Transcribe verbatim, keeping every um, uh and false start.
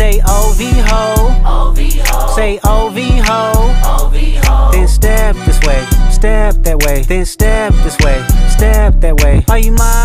Say O V ho, say O V ho. Then step this way, step that way. Then step this way, step that way. Are you mine?